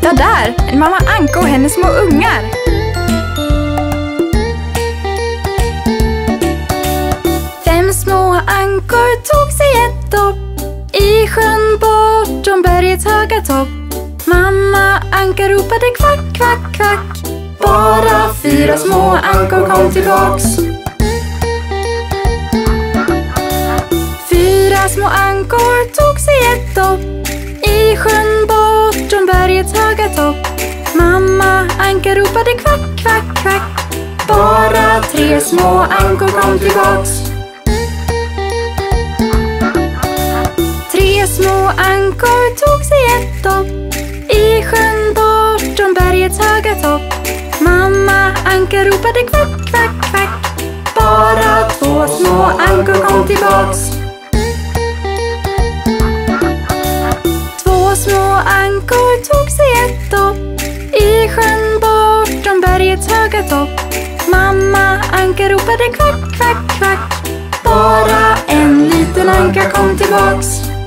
Titta där, en mamma anka och hennes små ungar. Fem små ankor tog sig ett dopp i sjön bortom bergets höga topp. Mamma anka ropade kvack, kvack, kvack. Bara 4 små ankor kom tillbaks. 4 små ankor tog sig ett dopp i sjön bortom bergets höga topp. Mamma anka ropade kvack, kvack, kvack. Bara 3 små ankor kom tillbaks. 3 små ankor tog sig ett dopp i sjön bortom bergets höga topp. Mamma anka ropade kvack, kvack, kvack. Bara 2 små ankor kom tillbaks. 2 små ankor tog sig ett dopp i sjön bortom bergets höga topp. Mamma anka ropade kvack, kvack, kvack. Bara en liten anka kom tillbaks.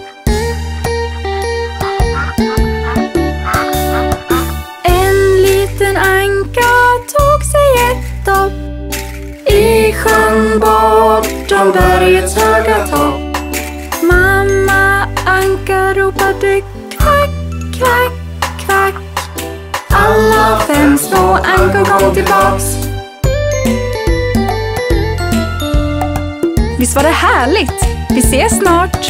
En liten anka tog sig ett dopp i sjön bortom bergets höga topp. Mamma anka ropade kvack, kvack, kvack. Alla 5 små ankor kom tillbaks. Visst var det härligt? Vi ses snart!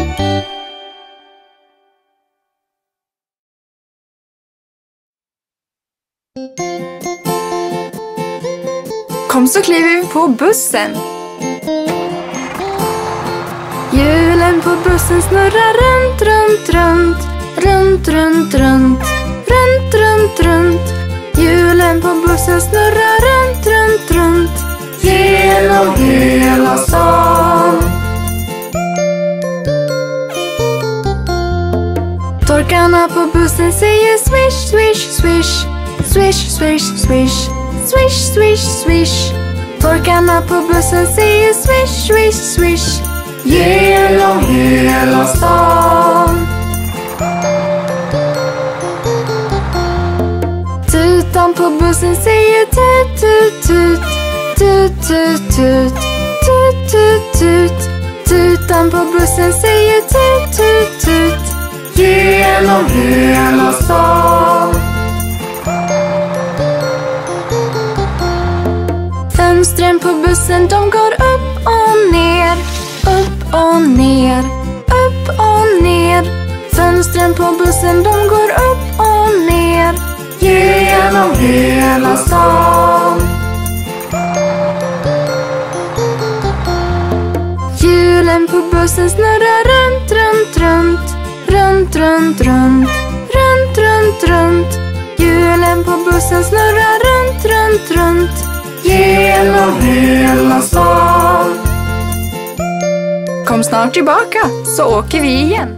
Kom så kliver vi på bussen. Hjulen på bussen snurrar runt, runt, runt. Runt, runt, runt. Runt, runt, runt. Hjulen på bussen snurrar runt, runt, runt. Genom hela stan. Torkarna på bussen säger swish, swish, swish. Swish, swish, swish. Swish, swish, swish. Torkarna på bussen säger swish, swish, swish. Genom hela stan. Tutan på bussen säger tut, tut, tut. Tut, tut, tut. Tut, tut, tut. Tutan på bussen säger tut, tut, tut. Genom hela stan. Fönstren på bussen de går upp och ner. Upp och ner. Upp och ner. Fönstren på bussen de går upp och ner. Genom hela stan. Hjulen på bussen snurrar runt, runt, runt. Runt, runt, runt. Runt, runt, runt. Hjulen på bussen snurrar runt, runt, runt. Genom hela stan. Kom snart tillbaka så åker vi igen.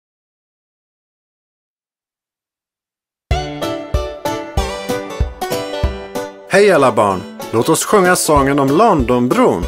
Hej alla barn, låt oss sjunga sången om Londonbron.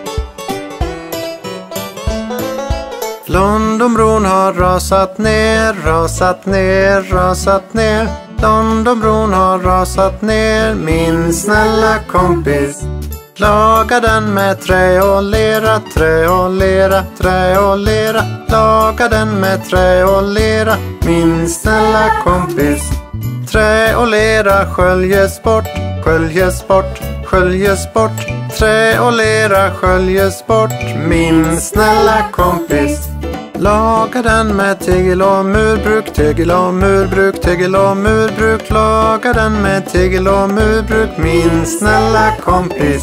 Londonbron har rasat ner, rasat ner, rasat ner. Londonbron har rasat ner, min snälla kompis. Laga den med trä och lera, trä och lera, trä och lera. Laga den med trä och lera, min snälla kompis. Trä och lera sköljes bort, sköljes bort, sköljes bort. Trä och lera sköljes bort, min snälla kompis. Laga den med tegel och murbruk, tegel och murbruk, tegel och murbruk. Laga den med tegel och murbruk, min snälla kompis.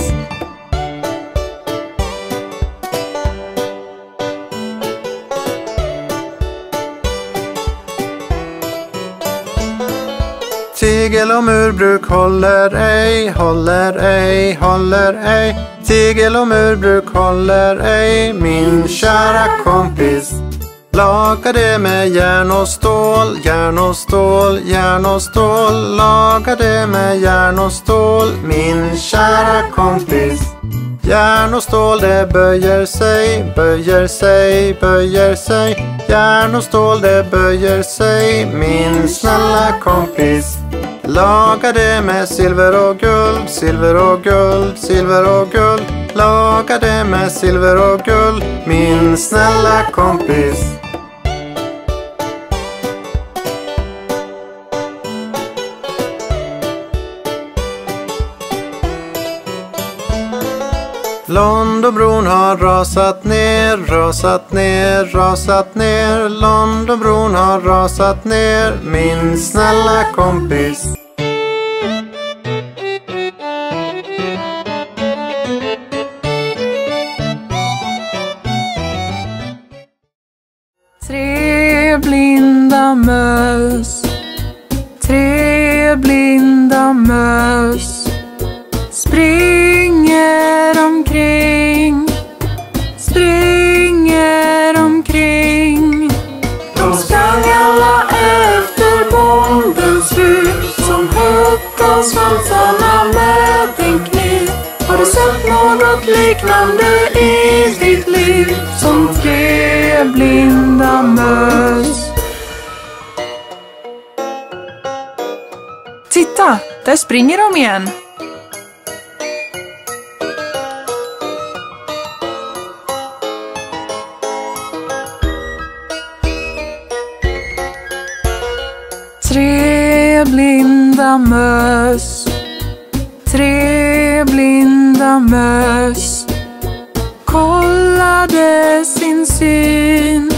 Tegel och murbruk håller ej, håller ej, håller ej. Tegel och murbruk håller ej, min kära kompis. Laga det med järn och stål, järn och stål, järn och stål. Laga det med järn och stål, min kära kompis. Järn och stål det böjer sig, böjer sig, böjer sig. Järn och stål det böjer sig, min snälla kompis. Laga det med silver och guld, silver och guld, silver och guld. Laga det med silver och guld, min snälla kompis. Londonbron har rasat ner, rasat ner, rasat ner. Londonbron har rasat ner, min snälla kompis. Tre blinda möss, tre blinda möss springer omkring, springer omkring. De sprang alla efter bondens fru som hötte svansarna med en kniv. Har du sett något liknande i ditt liv? Som tre blinda möss. Titta, där springer de igen. Tre blinda möss, tre blinda möss kollade sin syn,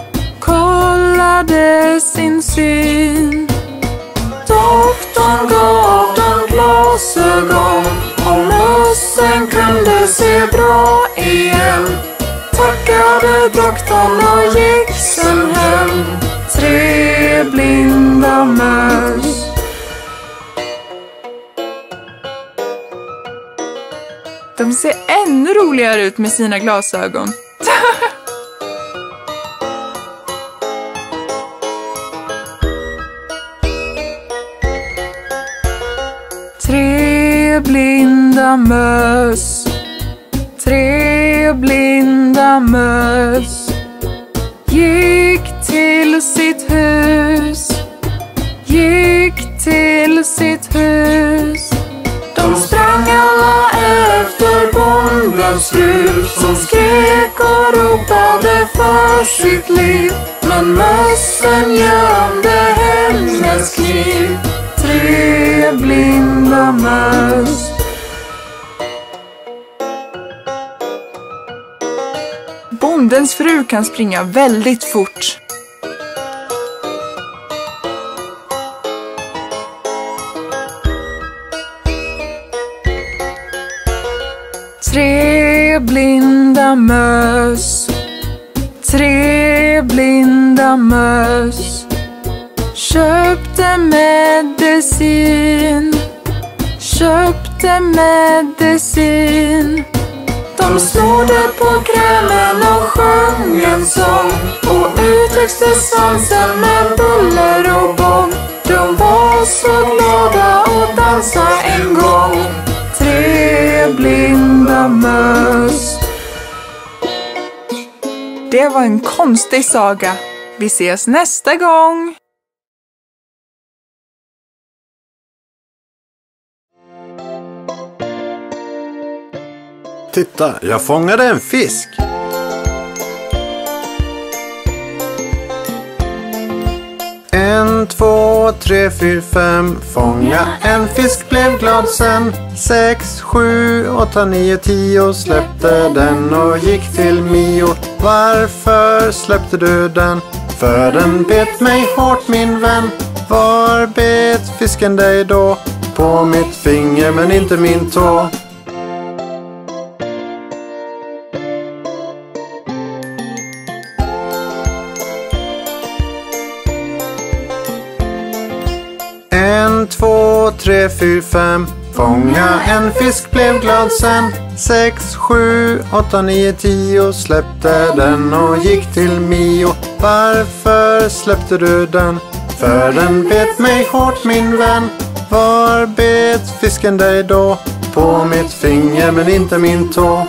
kollade sin syn. Doktorn gav dem glasögon och mössen kunde se bra igen. Tackade doktorn och gick sen hem. Tre blinda möss. De ser ännu roligare ut med sina glasögon. Tre blinda möss, tre blinda möss gick till sitt hus, gick till sitt hus. De sprang alla efter bondens fru som skrek och ropade för sitt liv. Men mössen gömde hennes kniv. Tre blinda möss. Bondens fru kan springa väldigt fort. Tre blinda möss, tre blinda möss köpte medicin, köpte medicin. De snodde på krämen och sjöng en sång och utväxte svansen med buller och bång. De var så glada och dansade en gång. Tre blinda möss. Det var en konstig saga. Vi ses nästa gång. Titta, jag fångade en fisk. En, två, tre, fyra, fem. Fånga en fisk, blev glad sen. 6, 7, 8, 9, 10. Släppte den och gick till Mio. Varför släppte du den? För den bet mig hårt, min vän. Var bet fisken dig då? På mitt finger men inte min tå. En, två, tre, fyra, fem. Fånga en fisk, blev glad sen. 6, 7, 8, 9, 10. Släppte den och gick till Mio. Varför släppte du den? För den bet mig hårt, min vän. Var bet fisken dig då? på mitt finger men inte min tå.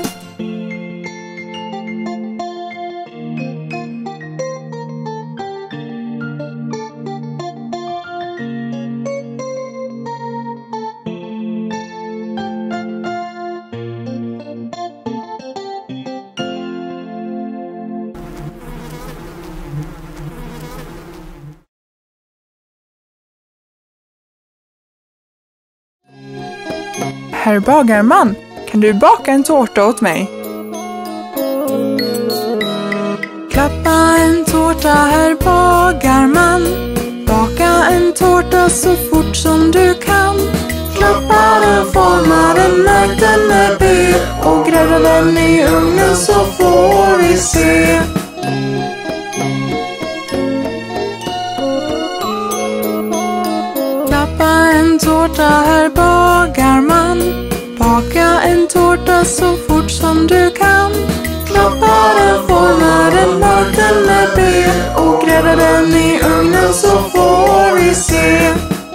Herr bagarman, kan du baka en tårta åt mig? Klappa en tårta, herr bagarman. Baka en tårta så fort som du kan. Klappa den, forma den, märk den med B och grädda den i ugnen så får vi se. Klappa en tårta, herr bagarman. Baka en tårta så fort som du kan. Klappa den, forma den, märk den med B och grädda den i ugnen så får vi se.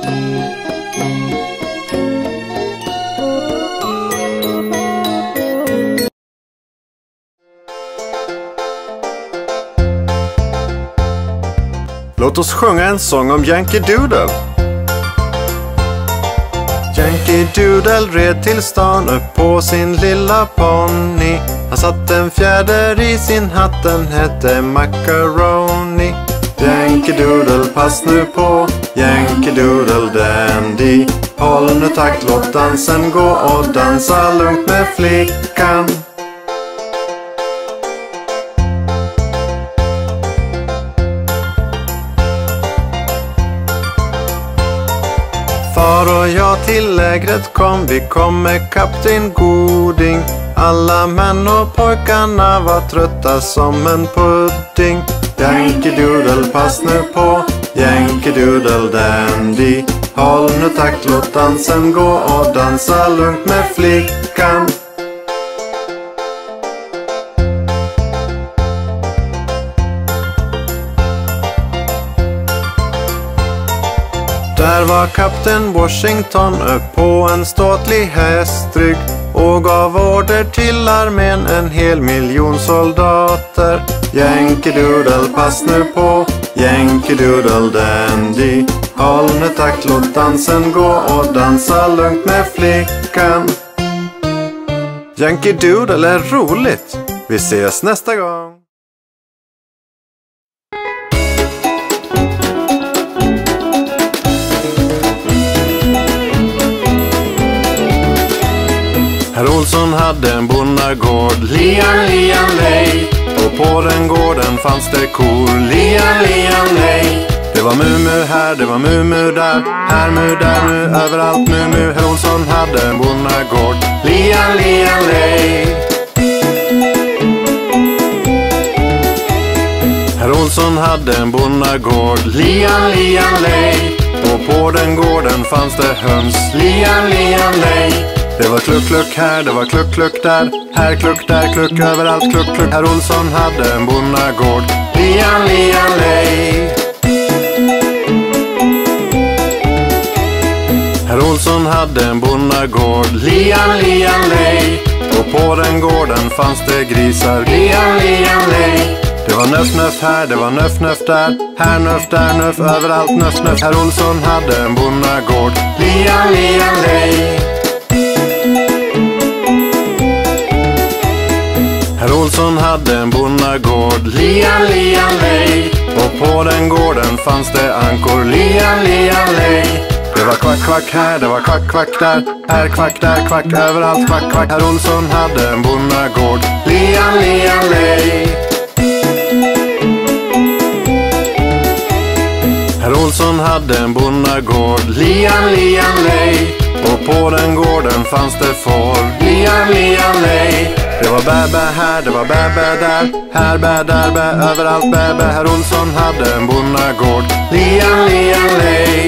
Låt oss sjunga en sång om Yankee Doodle. Yankee Doodle red till stan upp på sin lilla ponny. Han satt en fjäder i sin hatt, den hette Macaroni. Yankee Doodle, pass nu på, Yankee Doodle dandy. Håll nu takt, låt dansen gå och dansa lugnt med flickan. Far och jag till lägret kom, vi kom med kapten Goding. Alla män och pojkarna var trötta som en pudding. Yankee Doodle, pass nu på, Yankee Doodle dandy. Håll nu takt, låt dansen gå och dansa lugnt med flickan. Där var kapten Washington upp på en ståtlig hästrygg och gav order till armén, 1,000,000 soldater. Yankee Doodle, pass nu på, Yankee Doodle dandy. Håll nu takt, låt dansen gå och dansa lugnt med flickan. Yankee Doodle är roligt. Vi ses nästa gång. Herr Olsson hade en bonnagård, lian, lian, lej. Och på den gården fanns det kor, lian, lian, lej. Det var mu här, det var mu där, här mu, där mu, överallt mu. Herr Olsson hade en bonnagård, lian, lian, lej. Herr Olsson hade en bonnagård, lian, lian, lej. Och på den gården fanns det höns, lian, lian, lej. Det var kluck, kluck här, det var kluck, kluck där. Här kluck, där kluck, överallt kluck, kluck. Herr Olsson hade en bonnagård, lian, lian, lej. Herr Olsson hade en bonnagård, lian, lian, lej. Och på den gården fanns det grisar, lian, lian, lej. Det var nöff, nöff här, det var nöff, nöff där. Här nöff, där nöff, överallt nöff, nöff. Herr Olsson hade en bonnagård, lian, lian, lej. Herr Olsson hade en bonnagård, lian, lian, lej. Och på den gården fanns det ankor, lian, lian, lej. Det var kvack, kvack här, det var kvack, kvack där. Här kvack, där kvack, överallt kvack, kvack. Herr Olsson hade en bonnagård, lian, lian, lej. Herr Olsson hade en bonnagård, lian, lian, lej. Och på den gården fanns det får, lian, lian, lej. Det var bä här, det var bä där. Här bä, där bä, överallt bä. Herr Olsson hade en bonnagård, lian, lian, lej.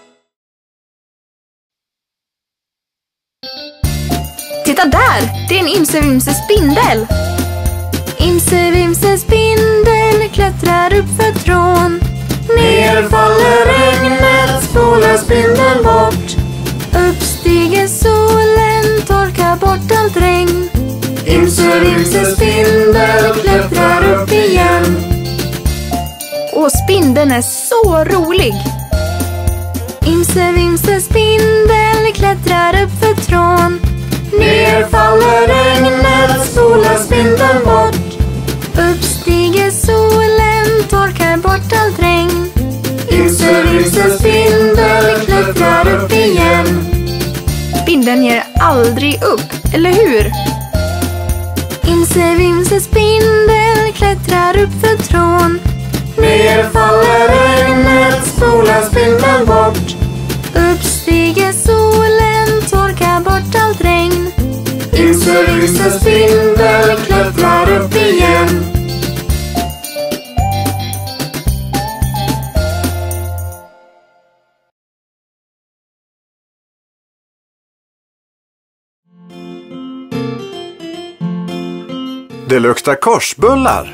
Titta där! Det är en Imse Vimse spindel. Imse Vimse spindel klättrar upp för trån. Ner faller regnet, spolar spindeln bort. Upp stiger solen, torkar bort allt regn. Imse Vimse spindel klättrar upp igen. Och spindeln är så rolig. Imse Vimse spindel klättrar upp för trån. Ner faller regnet, spolar spindeln bort. Upp stiger solen, torkar bort allt regn. Imse Vimse spindel klättrar upp igen. Spindeln ger aldrig upp, eller hur? Imse Vimse spindel klättrar upp för trån. Ner faller regnet, spolar spindeln bort. Upp stiger solen, torkar bort allt regn. Imse Vimse spindel klättrar upp igen. Det luktar korsbullar.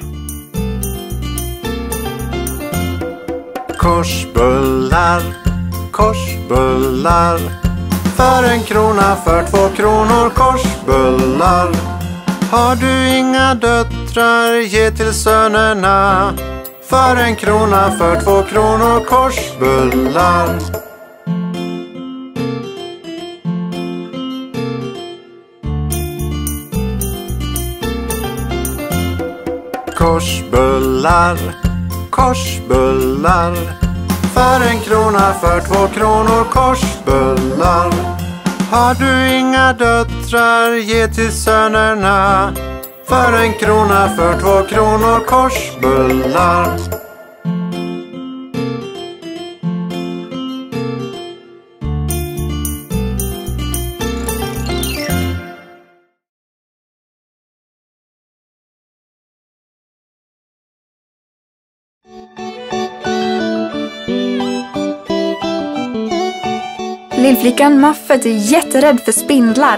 Korsbullar, korsbullar. För 1 krona, för 2 kronor, korsbullar. Har du inga döttrar, ge till sönerna. För 1 krona, för 2 kronor, korsbullar. Korsbullar, korsbullar. För 1 krona, för 2 kronor, korsbullar. Har du inga döttrar, ge till sönerna. För 1 krona, för 2 kronor, korsbullar. Lillflickan Muffet är jätterädd för spindlar.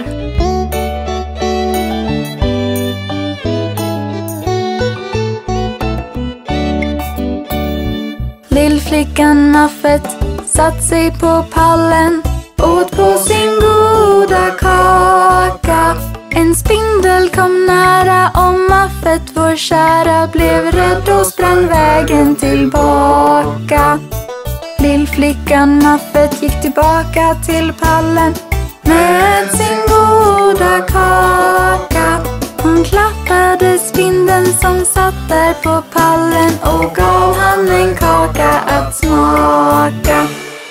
Lillflickan Muffet satt sig på pallen, åt på sin goda kaka. En spindel kom nära och Muffet, vår kära, blev rädd och sprang vägen tillbaka. Lillflickan Muffet gick tillbaka till pallen med sin goda kaka. Hon klappade spindeln som satt där på pallen och gav han en kaka att smaka.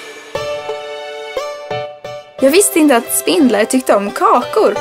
Jag visste inte att spindlar tyckte om kakor.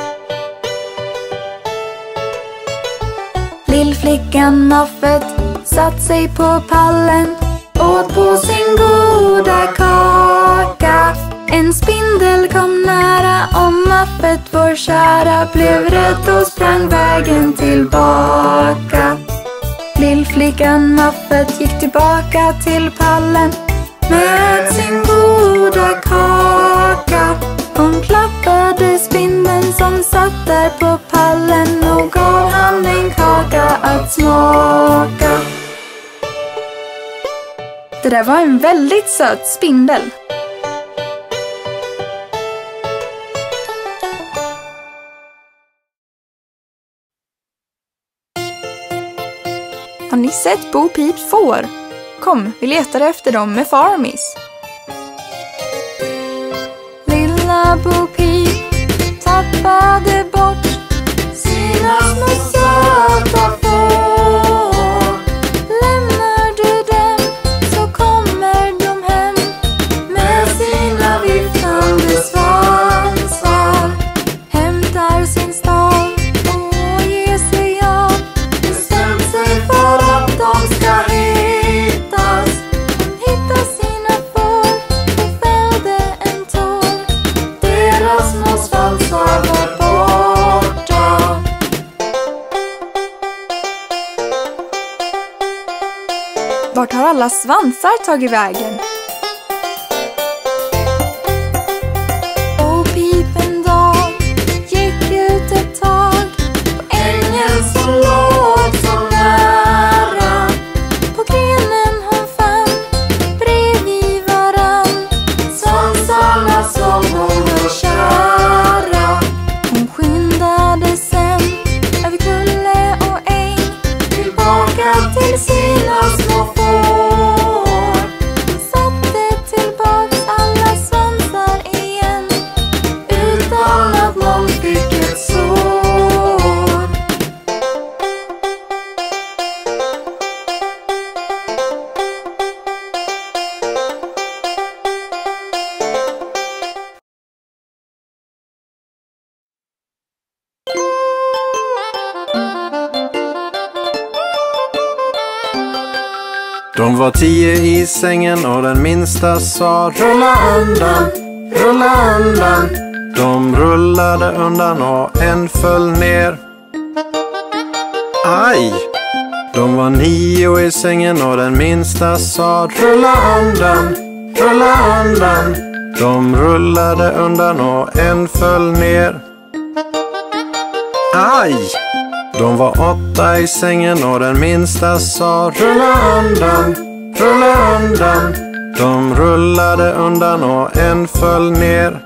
Lillflickan Muffet satt sig på pallen, åt på sin goda kaka. En spindel kom nära och Muffet, vår kära, blev rädd och sprang vägen tillbaka. Lillflickan Muffet gick tillbaka till pallen med sin goda kaka. Hon klappade spindeln som satt där på pallen och gav han en kaka att smaka. Det där var en väldigt söt spindel. Har ni sett Bo Peeps får? Kom, vi letar efter dem med Farmis. Lilla Bo Peep tappade bort sina små söta får. Lämnar du dem så kommer de hem med sina viftande svansar. Hämtar sin stav och ger sig av. Bestämt sig för att de ska hittas. De hittar sina får och fällde en tår. Deras små svansar var borta. Vart har alla svansar tagit vägen? Och Peep en dag gick ut ett tag De var 10 i sängen och den minsta sa rulla undan, rulla undan. De rullade undan och en föll ner. Aj! De var 9 i sängen och den minsta sa rulla undan, rulla undan. De rullade undan och en föll ner. Aj! De var 8 i sängen och den minsta sa rulla undan, rulla undan. De rullade undan och en föll ner.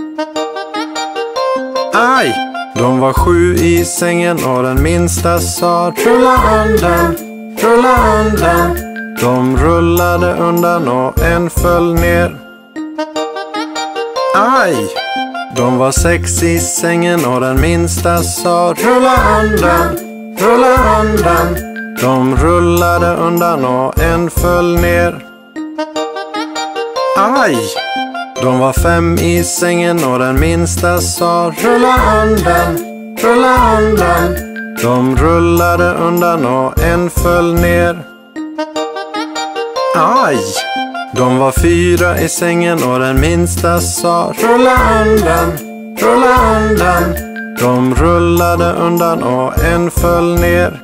Aj! De var 7 i sängen och den minsta sa rulla undan, rulla undan. De rullade undan och en föll ner. Aj! De var 6 i sängen och den minsta sa rulla undan, rulla undan. De rullade undan och en föll ner. Aj! De var 5 i sängen och den minsta sa rulla undan, rulla undan. De rullade undan och en föll ner. Aj! De var 4 i sängen och den minsta sa rulla undan, rulla undan. De rullade undan och en föll ner.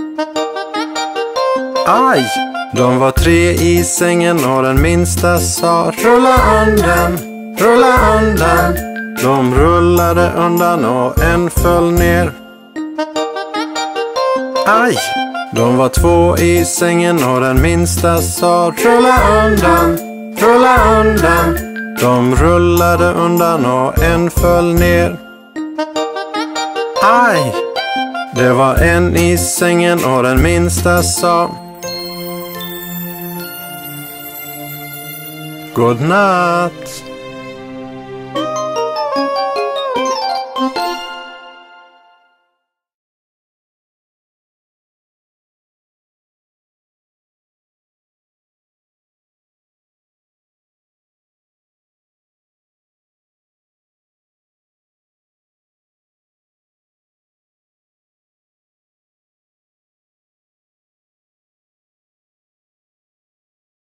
Aj! De var 3 i sängen och den minsta sa rulla undan, rulla undan. De rullade undan och en föll ner. Aj! De var 2 i sängen och den minsta sa rulla undan, rulla undan. De rullade undan och en föll ner. Aj! Det var 1 i sängen och den minsta sa god natt.